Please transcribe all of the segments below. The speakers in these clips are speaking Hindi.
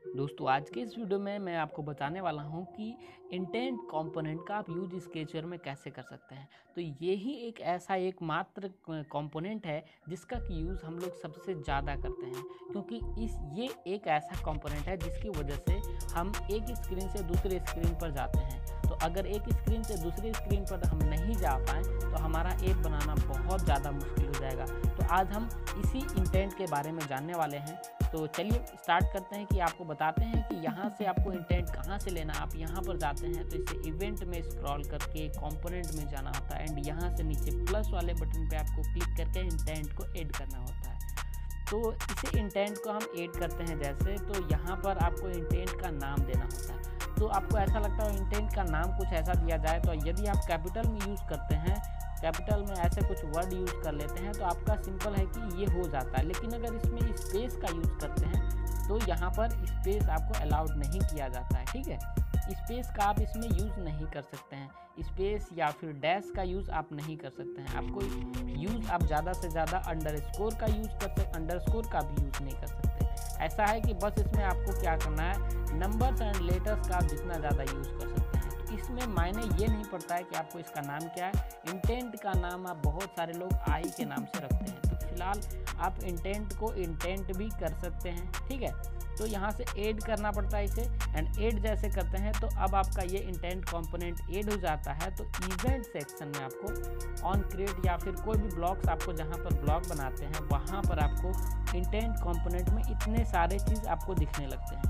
दोस्तों आज के इस वीडियो में मैं आपको बताने वाला हूं कि इंटेंट कंपोनेंट का आप यूज स्केचर में कैसे कर सकते हैं। तो ये ही एक ऐसा एकमात्र कंपोनेंट है जिसका कि यूज़ हम लोग सबसे ज़्यादा करते हैं, क्योंकि ये एक ऐसा कंपोनेंट है जिसकी वजह से हम एक स्क्रीन से दूसरे स्क्रीन पर जाते हैं। तो अगर एक स्क्रीन से दूसरी स्क्रीन पर हम नहीं जा पाएँ तो हमारा ऐप बनाना बहुत ज़्यादा मुश्किल हो जाएगा। तो आज हम इसी इंटेंट के बारे में जानने वाले हैं। तो चलिए स्टार्ट करते हैं कि आपको बताते हैं कि यहाँ से आपको इंटेंट कहाँ से लेना। आप यहाँ पर जाते हैं तो इसे इवेंट में स्क्रॉल करके कंपोनेंट में जाना होता है एंड यहाँ से नीचे प्लस वाले बटन पे आपको क्लिक करके इंटेंट को ऐड करना होता है। तो इसे इंटेंट को हम ऐड करते हैं जैसे, तो यहाँ पर आपको इंटेंट का नाम देना होता है। तो आपको ऐसा लगता है इंटेंट का नाम कुछ ऐसा दिया जाए, तो यदि आप कैपिटल में यूज़ करते हैं, कैपिटल में ऐसे कुछ वर्ड यूज़ कर लेते हैं तो आपका सिंपल है कि ये हो जाता है। लेकिन अगर इसमें स्पेस का यूज़ करते हैं तो यहाँ पर स्पेस आपको अलाउड नहीं किया जाता है। ठीक है, स्पेस का आप इसमें यूज़ नहीं कर सकते हैं। स्पेस या फिर डैश का यूज़ आप नहीं कर सकते हैं। आपको यूज़ आप ज़्यादा से ज़्यादा अंडरस्कोर का यूज़ कर सकते, अंडरस्कोर का भी यूज़ नहीं कर सकते। ऐसा है कि बस इसमें आपको क्या करना है, नंबर्स एंड लेटर्स का आप जितना ज़्यादा यूज़ कर सकते हैं। तो इसमें मायने ये नहीं पड़ता है कि आपको इसका नाम क्या है। इंटेंट का नाम आप बहुत सारे लोग आई के नाम से रखते हैं, तो फिलहाल आप इंटेंट को इंटेंट भी कर सकते हैं। ठीक है, तो यहाँ से ऐड करना पड़ता है इसे, एंड ऐड जैसे करते हैं तो अब आपका ये इंटेंट कंपोनेंट ऐड हो जाता है। तो इवेंट सेक्शन में आपको ऑन क्रिएट या फिर कोई भी ब्लॉक्स आपको जहाँ पर ब्लॉक बनाते हैं वहाँ पर आपको इंटेंट कंपोनेंट में इतने सारे चीज़ आपको दिखने लगते हैं।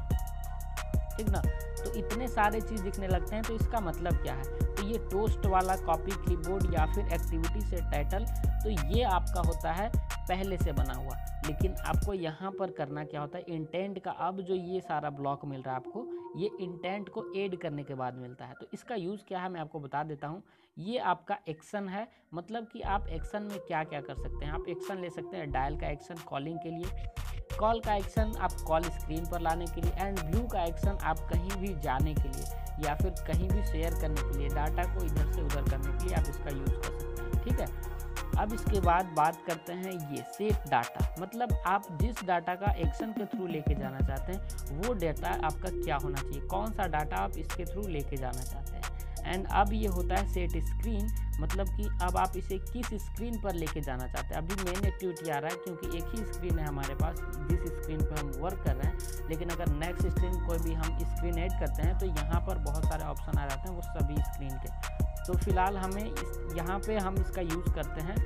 ठीक ना, तो इतने सारे चीज़ दिखने लगते हैं। तो इसका मतलब क्या है, तो ये टोस्ट वाला कॉपी क्लिपबोर्ड या फिर एक्टिविटी से टाइटल, तो ये आपका होता है पहले से बना हुआ। लेकिन आपको यहाँ पर करना क्या होता है, इंटेंट का अब जो ये सारा ब्लॉक मिल रहा है आपको, ये इंटेंट को ऐड करने के बाद मिलता है। तो इसका यूज़ क्या है मैं आपको बता देता हूँ। ये आपका एक्शन है, मतलब कि आप एक्शन में क्या क्या कर सकते हैं। आप एक्शन ले सकते हैं डायल का एक्शन कॉलिंग के लिए, कॉल का एक्शन आप कॉल स्क्रीन पर लाने के लिए, एंड व्यू का एक्शन आप कहीं भी जाने के लिए या फिर कहीं भी शेयर करने के लिए, डाटा को इधर से उधर करने के लिए आप इसका यूज़ कर सकते हैं। ठीक है, अब इसके बाद बात करते हैं ये सेट डाटा, मतलब आप जिस डाटा का एक्शन के थ्रू लेके जाना चाहते हैं वो डाटा आपका क्या होना चाहिए, कौन सा डाटा आप इसके थ्रू लेके जाना चाहते हैं। एंड अब ये होता है सेट स्क्रीन, मतलब कि अब आप इसे किस स्क्रीन पर लेके जाना चाहते हैं। अभी मेन एक्टिविटी आ रहा है क्योंकि एक ही स्क्रीन है हमारे पास जिस स्क्रीन पर हम वर्क कर रहे हैं। लेकिन अगर नेक्स्ट स्क्रीन कोई भी हम स्क्रीन ऐड करते हैं तो यहाँ पर बहुत सारे ऑप्शन आ जाते हैं वो सभी स्क्रीन के। तो फिलहाल हमें यहाँ पे हम इसका यूज़ करते हैं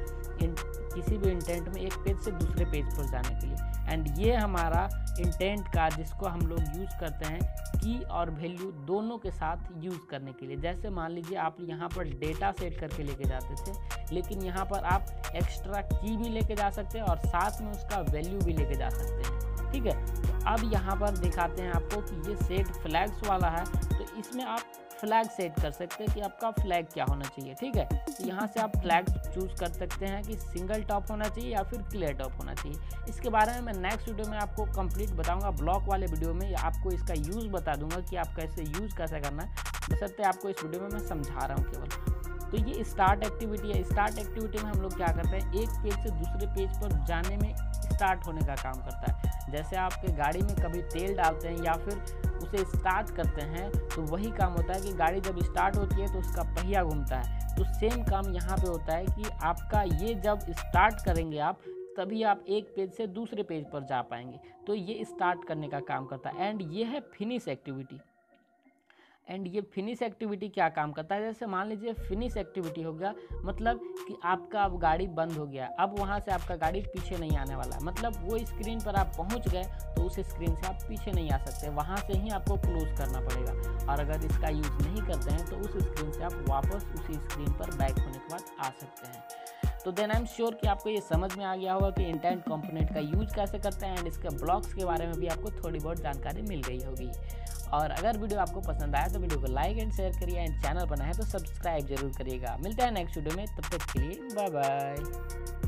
किसी भी इंटेंट में एक पेज से दूसरे पेज पर जाने के लिए। एंड ये हमारा इंटेंट का जिसको हम लोग यूज़ करते हैं की और वैल्यू दोनों के साथ यूज़ करने के लिए। जैसे मान लीजिए आप यहाँ पर डेटा सेट करके लेके जाते थे, लेकिन यहाँ पर आप एक्स्ट्रा की भी लेके जा सकते हैं और साथ में उसका वैल्यू भी लेके जा सकते हैं। ठीक है, तो अब यहाँ पर दिखाते हैं आपको कि ये सेट फ्लैग्स वाला है, तो इसमें आप फ्लैग सेट कर सकते हैं कि आपका फ्लैग क्या होना चाहिए। ठीक है, तो यहाँ से आप फ्लैग चूज़ कर सकते हैं कि सिंगल टॉप होना चाहिए या फिर क्लियर टॉप होना चाहिए। इसके बारे में मैं नेक्स्ट वीडियो में आपको कंप्लीट बताऊंगा। ब्लॉक वाले वीडियो में आपको इसका यूज़ बता दूंगा कि आप कैसे यूज़ कैसे करना है, बशर्ते आपको इस वीडियो में मैं समझा रहा हूँ केवल। तो ये स्टार्ट एक्टिविटी है। स्टार्ट एक्टिविटी में हम लोग क्या करते हैं, एक पेज से दूसरे पेज पर जाने में स्टार्ट होने का काम करता है। जैसे आपके गाड़ी में कभी तेल डालते हैं या फिर उसे स्टार्ट करते हैं तो वही काम होता है कि गाड़ी जब स्टार्ट होती है तो उसका पहिया घूमता है। तो सेम काम यहाँ पे होता है कि आपका ये जब स्टार्ट करेंगे आप, तभी आप एक पेज से दूसरे पेज पर जा पाएंगे। तो ये स्टार्ट करने का काम करता है। एंड ये है फिनिश एक्टिविटी। एंड ये फिनिश एक्टिविटी क्या काम करता है, जैसे मान लीजिए फिनिश एक्टिविटी हो गया, मतलब कि आपका अब गाड़ी बंद हो गया, अब वहाँ से आपका गाड़ी पीछे नहीं आने वाला है। मतलब वो स्क्रीन पर आप पहुँच गए तो उस स्क्रीन से आप पीछे नहीं आ सकते, वहाँ से ही आपको क्लोज करना पड़ेगा। और अगर इसका यूज़ नहीं करते हैं तो उस स्क्रीन से आप वापस उसी स्क्रीन पर बैक होने के बाद आ सकते हैं। तो देन आई एम श्योर कि आपको ये समझ में आ गया होगा कि इंटेंट कंपोनेंट का यूज कैसे करते हैं, एंड इसके ब्लॉक्स के बारे में भी आपको थोड़ी बहुत जानकारी मिल गई होगी। और अगर वीडियो आपको पसंद आया तो वीडियो को लाइक एंड शेयर करिए, एंड चैनल पर नए हैं तो सब्सक्राइब जरूर करिएगा। मिलते हैं नेक्स्ट वीडियो में, तब तक के लिए बाय बाय।